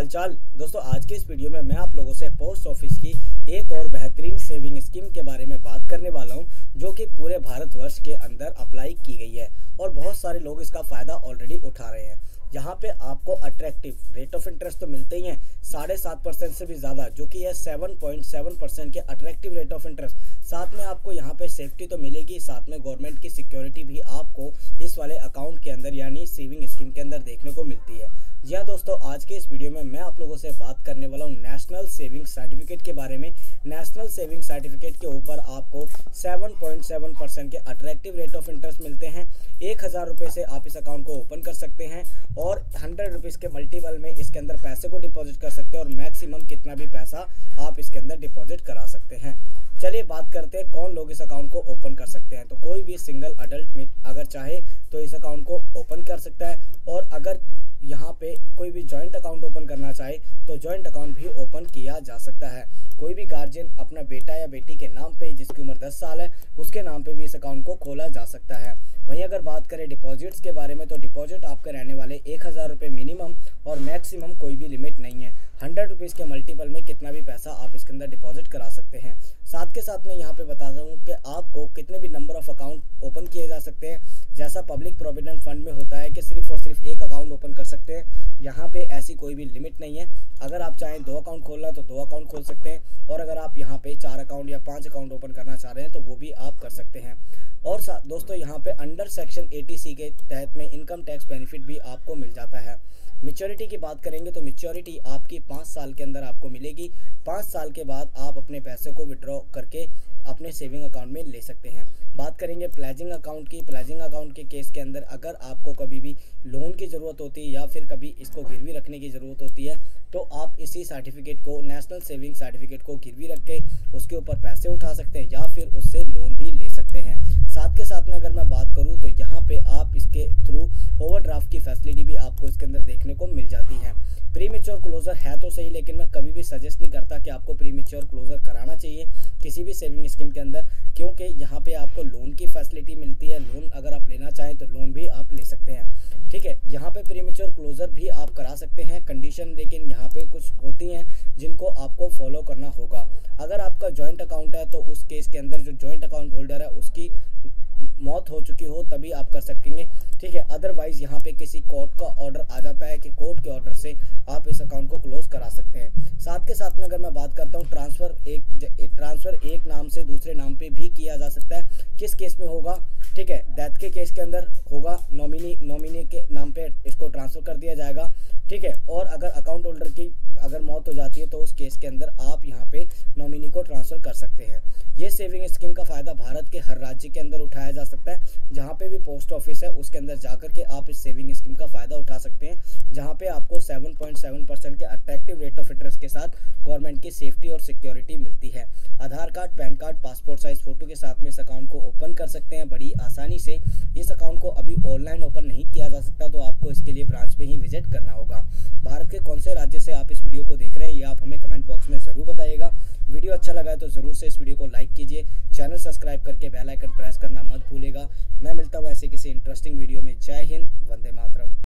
हालचाल दोस्तों, आज के इस वीडियो में मैं आप लोगों से पोस्ट ऑफिस की एक और बेहतरीन सेविंग स्कीम के बारे में बात करने वाला हूं, जो कि पूरे भारतवर्ष के अंदर अप्लाई की गई है और बहुत सारे लोग इसका फ़ायदा ऑलरेडी उठा रहे हैं। यहाँ पे आपको अट्रैक्टिव रेट ऑफ इंटरेस्ट तो मिलते ही हैं 7.5% से भी ज़्यादा, जो कि है 7.7% के अट्रैक्टिव रेट ऑफ इंटरेस्ट। साथ में आपको यहाँ पे सेफ्टी तो मिलेगी, साथ में गवर्नमेंट की सिक्योरिटी भी आपको इस वाले अकाउंट के अंदर यानी सेविंग स्कीम के अंदर देखने को मिलती है। जी हाँ दोस्तों, आज के इस वीडियो में मैं आप लोगों से बात करने वाला हूँ नेशनल सेविंग सर्टिफिकेट के बारे में। नेशनल सेविंग सर्टिफिकेट के ऊपर आपको 7.7% के अट्रैक्टिव रेट ऑफ इंटरेस्ट मिलते हैं। 1000 रुपये से आप इस अकाउंट को ओपन कर सकते हैं और 100 रुपीज़ के मल्टीपल में इसके अंदर पैसे को डिपॉजिट कर सकते हैं और मैक्सिमम कितना भी पैसा आप इसके अंदर डिपॉजिट करा सकते हैं। चलिए बात करते हैं कौन लोग इस अकाउंट को ओपन कर सकते हैं। तो कोई भी सिंगल अडल्ट में अगर चाहे तो इस अकाउंट को ओपन कर सकता है, और अगर यहाँ पे कोई भी जॉइंट अकाउंट ओपन करना चाहे तो जॉइंट अकाउंट भी ओपन किया जा सकता है। कोई भी गार्जियन अपना बेटा या बेटी के नाम पे, जिसकी उम्र 10 साल है, उसके नाम पे भी इस अकाउंट को खोला जा सकता है। वहीं अगर बात करें डिपॉजिट्स के बारे में, तो डिपॉजिट आपके रहने वाले 1000 रुपये मिनिमम और मैक्सिमम कोई भी लिमिट नहीं है। 100 रुपीज़ के मल्टीपल में कितना भी पैसा आप इसके अंदर डिपॉजिट करा सकते हैं। साथ के साथ मैं यहाँ पे बता दूँ कि आपको कितने भी नंबर ऑफ अकाउंट ओपन किए जा सकते हैं। जैसा पब्लिक प्रोविडेंट फंड में होता है कि सिर्फ और सिर्फ एक अकाउंट ओपन कर सकते हैं, यहाँ पे ऐसी कोई भी लिमिट नहीं है। अगर आप चाहें 2 अकाउंट खोलना तो 2 अकाउंट खोल सकते हैं, और अगर आप यहाँ पे 4 अकाउंट या 5 अकाउंट ओपन करना चाह रहे हैं तो वो भी आप कर सकते हैं। और दोस्तों, यहाँ पे अंडर सेक्शन 80C के तहत में इनकम टैक्स बेनिफिट भी आपको मिल जाता है। मैच्योरिटी की बात करेंगे तो मैच्योरिटी आपकी 5 साल के अंदर आपको मिलेगी। 5 साल के बाद आप अपने पैसे को विड्रॉ करके अपने सेविंग अकाउंट में ले सकते हैं। बात करेंगे प्लेजिंग अकाउंट की। प्लेजिंग अकाउंट के केस के अंदर अगर आपको कभी भी लोन की ज़रूरत होती है या फिर कभी इसको गिरवी रखने की ज़रूरत होती है, तो आप इसी सर्टिफिकेट को, नेशनल सेविंग सर्टिफिकेट को गिरवी रख के उसके ऊपर पैसे उठा सकते हैं या फिर उससे लोन भी ले सकते हैं। साथ के साथ में अगर मैं बात करूँ तो यहाँ पे आप इसके थ्रू ओवरड्राफ्ट की फैसिलिटी भी आपको इसके अंदर देखने को मिल जाती है। प्री मैच्योर क्लोजर है तो सही, लेकिन मैं कभी भी सजेस्ट नहीं करता कि आपको प्री मैच्योर क्लोजर कराना चाहिए किसी भी सेविंग स्कीम के अंदर, क्योंकि यहाँ पे आपको लोन की फैसिलिटी मिलती है। लोन अगर आप लेना चाहें तो लोन भी आप ले सकते हैं। ठीक है, यहाँ पे प्री मैच्योर क्लोजर भी आप करा सकते हैं, कंडीशन लेकिन यहाँ पे कुछ होती हैं जिनको आपको फॉलो करना होगा। अगर आपका जॉइंट अकाउंट है तो उस केस के अंदर जो जॉइंट अकाउंट होल्डर है उसकी मौत हो चुकी हो तभी आप कर सकेंगे। ठीक है, अदरवाइज यहाँ पे किसी कोर्ट का ऑर्डर आ जाता है कि कोर्ट के ऑर्डर से आप इस अकाउंट को क्लोज करा सकते हैं। साथ के साथ में अगर मैं बात करता हूँ ट्रांसफ़र एक नाम से दूसरे नाम पे भी किया जा सकता है। किस केस में होगा? ठीक है, डेथ के केस के अंदर होगा, नॉमिनी के नाम पे इसको ट्रांसफ़र कर दिया जाएगा। ठीक है, और अगर अकाउंट होल्डर की अगर मौत हो जाती है तो उस केस के अंदर आप यहाँ पे नॉमिनी को ट्रांसफ़र कर सकते हैं। ये सेविंग स्कीम का फ़ायदा भारत के हर राज्य के अंदर उठाया जा सकता है। जहाँ पे भी पोस्ट ऑफिस है उसके अंदर जाकर के आप इस सेविंग स्कीम का फ़ायदा उठा सकते हैं, जहाँ पे आपको 7.7% के अट्रैक्टिव रेट ऑफ इंटरेस्ट के साथ गवर्नमेंट की सेफ्टी और सिक्योरिटी मिलती है। Aadhaar card, PAN card, passport size photo के साथ में इस अकाउंट को ओपन कर सकते हैं बड़ी आसानी से। इस अकाउंट को अभी ऑनलाइन ओपन नहीं किया जा सकता, तो आपको इसके लिए ब्रांच में ही विजिट करना होगा। भारत के कौन से राज्य से आप इस वीडियो को देख रहे हैं ये आप हमें कमेंट बॉक्स में ज़रूर बताइएगा। वीडियो अच्छा लगा है तो ज़रूर से इस वीडियो को लाइक कीजिए, चैनल सब्सक्राइब करके बेल आइकन प्रेस करना मत भूलिएगा। मैं मिलता हूँ ऐसे किसी इंटरेस्टिंग वीडियो में। जय हिंद, वंदे मातरम।